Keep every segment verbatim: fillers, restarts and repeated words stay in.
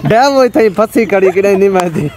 Dam हुई थी फंसी कड़ी कि नहीं मैं थी।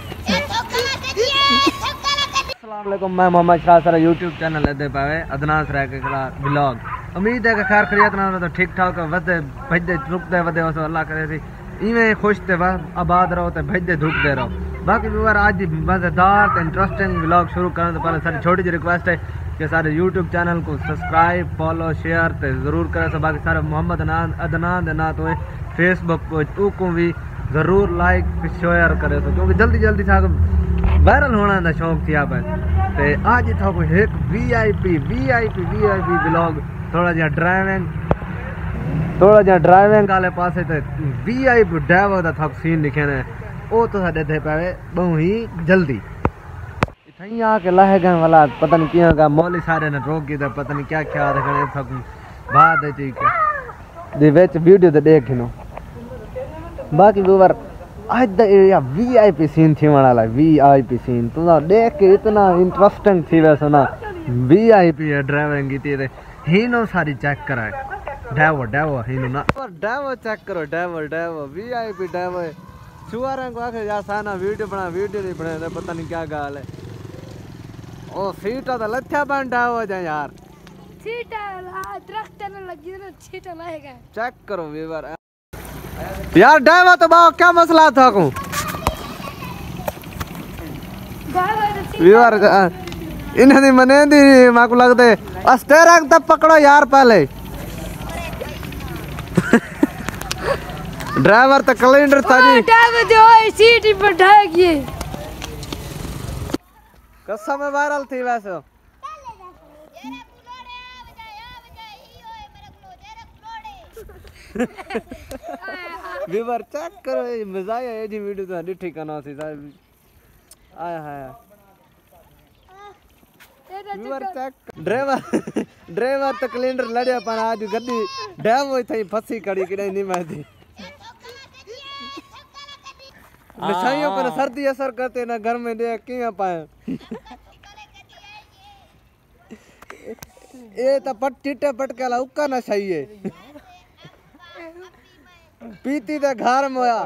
अस्सलाम वालेकुम, मैं Mohammad Shah sir YouTube channel लेते पावे अदनान सर के खिलाफ ब्लॉग। उम्मीद है कि खैर खैरियत ना तो ठीक ठाक वधे भजदे रुकते वधे उस अल्लाह करे थी इवें खुश ते आबाद रहो ते भजदे धुकते रहो। बाकी व्यूअर आज मज़ेदार तो इंटरेस्टिंग ब्लॉग शुरू करने तो पहले सारी छोटी सी रिक्वेस्ट है कि सारे यूट्यूब चैनल को सब्सक्राइब फॉलो शेयर तो ज़रूर करें। तो बाकी सारे मोहम्मद अदनान दे ना तो फेसबुक को भी ज़रूर लाइक शेयर करे तो क्योंकि जल्दी जल्दी सा वायरल होने का शौक थी आप तो आज था कोई एक V I P V I P V I P vlog थोड़ा जहा ड्राइविंग थोड़ा जहा ड्राइविंग वाले पास वी आई पी ड्राइवर का थक सीन लिखे ने वो तो साढ़े थे पावे बहु ही जल्दी इतना आके लह गए वाला पता नहीं क्या का मौली सारे ने रोक तो पता नहीं क्या क्या रखने थक बाद वीडियो तो देख नो। बाकी व्यूअर आज या वी आई पी सीन थी वाला वी आई पी सीन तुम देख के इतना इंटरेस्टिंग थी वैसे ना वी आई पी ड्राइविंग की थी हीनो सारी चेक कराए ड्राइवर ड्राइवर हीनो ना ड्राइवर चेक करो driver driver V I P driver चुआरे को आखे यार साना वीडियो बना वीडियो नहीं बने पता नहीं क्या गाल है ओ सीटा तो लच्छा बन ड्राइवर जाए यार सीटा दरख्त न लगी ना सीटा लाएगा चेक करो व्यूअर यार ड्राइवर तो बाओ क्या मसला था को व्यूअर इन्हें मने दी मां को लगते स्टीयरिंग तब पकड़ो यार पहले ड्राइवर तो कैलेंडर था जी ड्राइवर जो सीट ही बैठा गए कसम में वायरल थी वैसे व्यूअर चेक करो मजा आया ये जी वीडियो तो डिठी करना सी साहब आया है व्यूअर चेक ड्राइवर ड्राइवर तो कैलेंडर लड़या पर आज गड्डी डैम हुई थी फंसी कड़ी कि नहीं मैं थी नशाइयों को सर्दी असर करते ना घर में देख क्यों पाए ये तो पट चिट्टे पटके ला उक्का नशाई है पीती तो घर में होया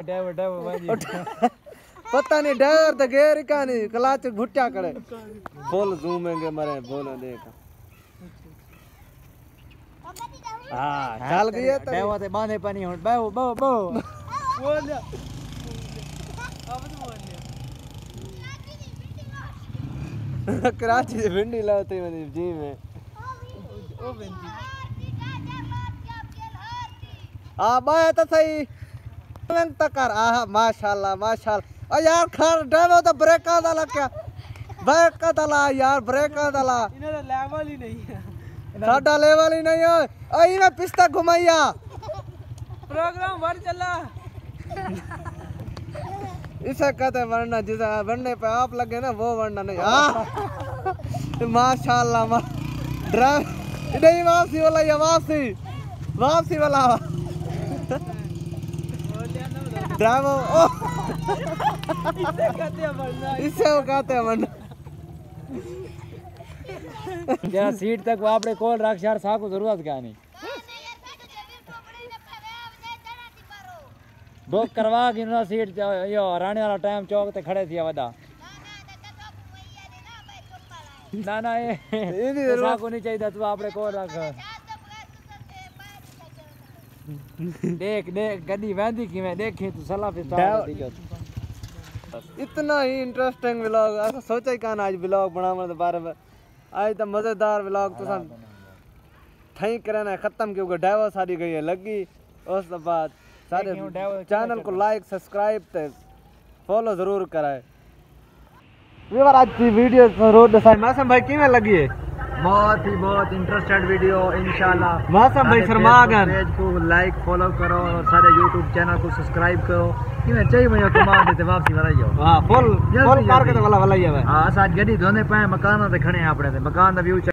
पता नहीं ड्राइवर तो गेर का नहीं क्लच भुट्टा करे बोल झूमेंगे मरे बोला देख हां चल गई है ड्राइवर ते बांधे पानी हुन बहु बहु बहु बोल कराची से भिंडी लाते मैंने जी में ओ भिंडी आ बाय तो सही तकर आ माशाल्लाह माशाल्लाह ओ यार खान ड्राइवर तो ब्रेक का डाला क्या ब्रेक का डाला यार ब्रेक का डाला इने तो लेवल ही नहीं है साडा लेवल ही नहीं है आई मैं पिस्ता घुमाइया प्रोग्राम वर चला इसे कहते वरना जिसे बनने पे आप लगे ना वो वरना नहीं हाँ माशाल्लाह मा ड्राइव नहीं वापसी वाला ये वापसी वापसी वाला ड्राइवर ओ इसे कहते हैं वरना इसे वो कहते हैं वरना क्या सीट तक वो आपने कॉल रख यार सा को जरूरत क्या नहीं बुक करवा के ना सीट यो राणे वाला टाइम चौक ते खड़े थी वदा ना ना ये सा को नहीं चाहिए तू आपने कॉल रख देख देख गड्डी वेंदी की मैं देखी तू सलाह पे स्टार्ट दी इतना ही इंटरेस्टिंग व्लॉग ऐसा सोचा ही कान आज व्लॉग बनाने के बारे में आज तो मजेदार व्लॉग तो सब ठई करना खत्म क्योंकि ड्राइवर सारी गई है लगी उस बाद सारे चैनल को लाइक सब्सक्राइब ते फॉलो जरूर कराए। व्यूअर आज की वीडियो जरूर दिखाई मौसम भाई किवें लगी है बहुत ही बहुत इंटरेस्टेड वीडियो इंशाल्लाह मौसम भाई शर्मा गए पेज को लाइक फॉलो करो और सारे यूट्यूब चैनल को सब्सक्राइब करो किवें चाहिए मैं कमा देते वापसी वाला ही हां फुल फुल मार के वाला वाला ही है हां आज गड्डी धोने पाए मकान ते खड़े हैं अपने ते मकान दा व्यू